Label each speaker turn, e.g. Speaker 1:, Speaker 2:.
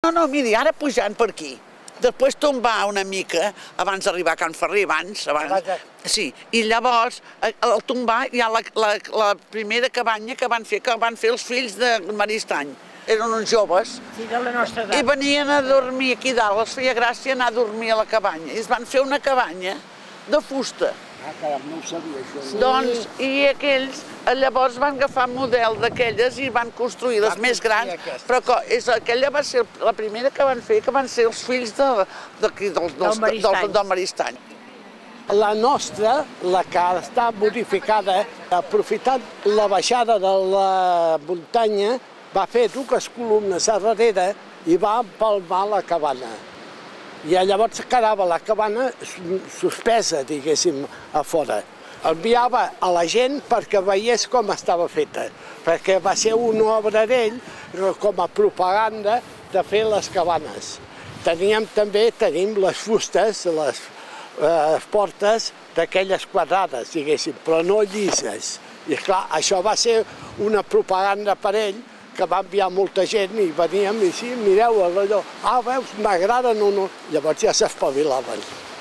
Speaker 1: No, miri, ara pujant per aquí. Després tombar una mica, abans d'arribar a Can Ferrer, abans. Sí, i llavors, al tombar hi ha la primera cabanya que van fer els fills de Maristany. Eren uns joves,
Speaker 2: sí, de la nostra edat.
Speaker 1: I venien a dormir aquí dalt, els feia gràcia anar a dormir a la cabanya. I es van fer una cabanya de fusta.
Speaker 3: Ah, caram, no ho sabia, això.
Speaker 1: Sí. Doncs, i aquells llavors van agafar model d'aquelles i van construir les més grans, però aquella va ser la primera que van fer, que van ser els fills del Maristany.
Speaker 3: La nostra, la que està modificada, aprofitant la baixada de la muntanya, va fer dues columnes a darrere i va empalmar la cabana. I llavors quedava la cabana suspesa, diguéssim, a fora. Enviava a la gent perquè veiés com estava feta, perquè va ser una obra d'ell com a propaganda de fer les cabanes. Tenim les fustes, les portes d'aquelles quadrades, diguéssim, però no llises. I clar, això va ser una propaganda per ell, que va enviar molta gent i veníem i sí, mireu allò, veus, m'agraden o no, llavors ja s'espavilaven.